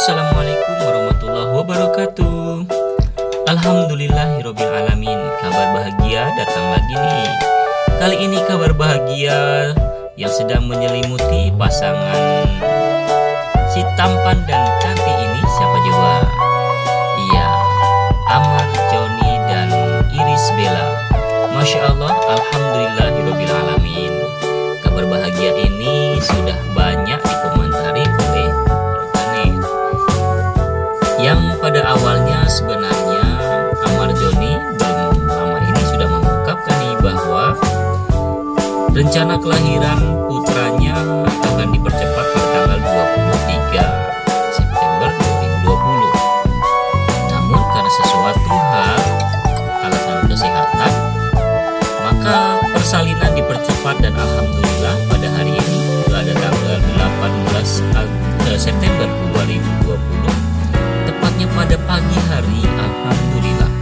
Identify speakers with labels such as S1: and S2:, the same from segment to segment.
S1: Assalamualaikum warahmatullahi wabarakatuh. Alhamdulillahirabbil alamin. Kabar bahagia datang lagi nih. Kali ini kabar bahagia yang sedang menyelimuti pasangan si tampan dan cantik ini. Siapa coba? Iya, Amar Joni dan Iris Bella. Masya Allah, alhamdulillahirabbil alamin. Kabar bahagia ini sudah banyak dikomentari oleh warganet. Yang pada awalnya sebenarnya Amar Joni belum lama ini sudah mengungkapkan nih bahwa rencana kelahiran putranya akan dipercepat pada tanggal 23 September 2020. Namun karena sesuatu hal alasan kesehatan, maka persalinan dipercepat dan alhamdulillah pada hari ini pada tanggal 18 September 2020, tepatnya pada pagi hari, alhamdulillah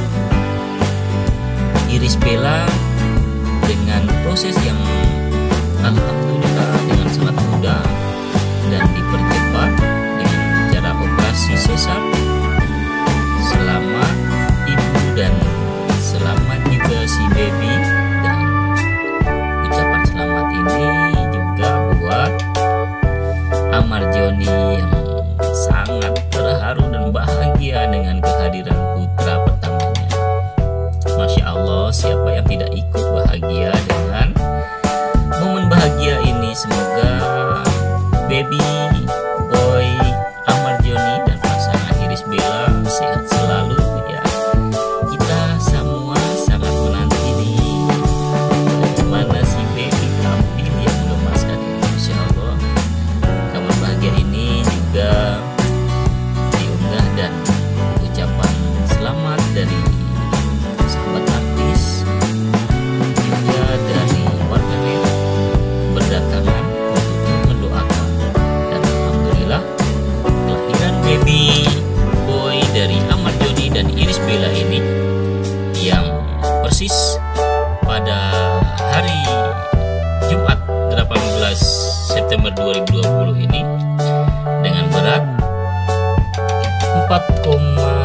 S1: Iris Bella dengan proses yang alhamdulillah dengan sangat mudah dan dipercepat dengan cara operasi sesar. Selamat ibu dan selamat juga si baby, dan ucapan selamat ini juga buat Amar Joni yang sangat terharu dan bahagia dengan kehadiran putra pertamanya. Masya Allah, siapa yang tidak ikut bahagia dengan momen bahagia ini. Semoga baby boy Amar Joni dan pasangan Iris Bella sehat selalu ya. Kita semua sangat menanti nih bagaimana si baby tampil yang menggemaskan ini. Masya Allah, kabar bahagia ini juga diunggah dan ucapan selamat dari sahabat artis juga dari warganet berdatangan untuk mendoakan, dan alhamdulillah kelahiran baby boy dari Amar Joni dan Iris Bella ini yang persis pada hari Jumat 18 September 2020 ini dengan berat 4,5